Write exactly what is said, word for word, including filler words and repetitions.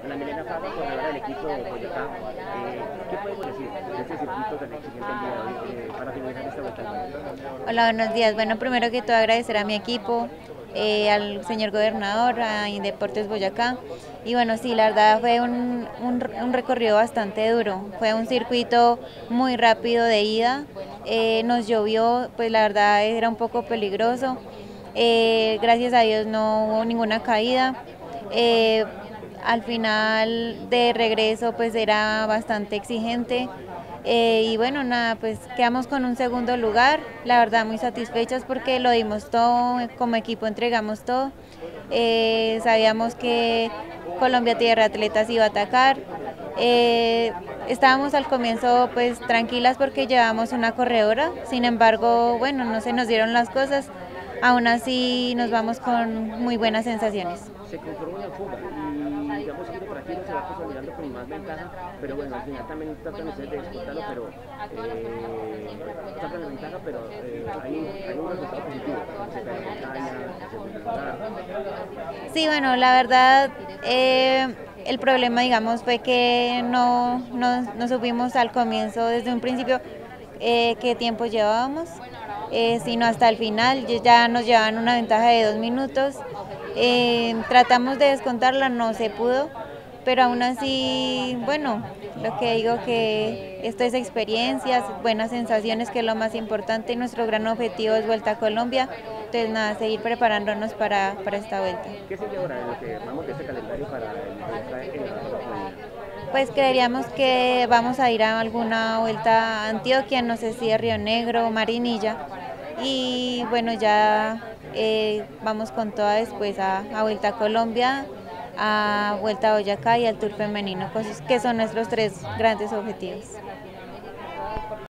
Ana Milena Fava, corredora del equipo Boyacá. Eh, ¿Qué podemos decir de este circuito tan exigente el día de hoy eh, para finalizar esta vuelta al país? Hola, buenos días. Bueno, primero que todo agradecer a mi equipo, eh, al señor gobernador, a Indeportes Boyacá. Y bueno, sí, la verdad fue un, un, un recorrido bastante duro. Fue un circuito muy rápido de ida. Eh, nos llovió, pues la verdad era un poco peligroso. Eh, gracias a Dios no hubo ninguna caída. Eh, Al final de regreso pues era bastante exigente. Eh, y bueno, nada, pues quedamos con un segundo lugar, la verdad muy satisfechas porque lo dimos todo, como equipo entregamos todo. Eh, sabíamos que Colombia Tierra Atletas iba a atacar. Eh, Estábamos al comienzo pues tranquilas porque llevábamos una corredora, sin embargo, bueno, no se nos dieron las cosas, aún así nos vamos con muy buenas sensaciones. Se conformó una fuga y digamos que por aquí no se va consolidando con más ventaja, pero bueno, al final también tratan ustedes de disputarlo, pero eh, sacan la ventaja, pero eh, hay, hay un resultado positivo, se cae la montaña, el segundo lugar. Sí, bueno, la verdad, eh, el problema, digamos, fue que no, no, no supimos al comienzo, desde un principio, eh, qué tiempo llevábamos, eh, sino hasta el final, ya nos llevaban una ventaja de dos minutos. Eh, tratamos de descontarla, no se pudo, pero aún así, bueno, lo que digo que esto es experiencias, buenas sensaciones, que es lo más importante. Nuestro gran objetivo es Vuelta a Colombia, entonces nada, seguir preparándonos para, para esta vuelta. ¿Qué sigue ahora en lo que vamos de este calendario para el Boyacá en la Florida? Pues creeríamos que vamos a ir a alguna vuelta a Antioquia, no sé si a Río Negro, Marinilla, y bueno, ya eh, vamos con toda después a, a Vuelta a Colombia, a Vuelta a Boyacá y al Tour Femenino, cosas que son nuestros tres grandes objetivos.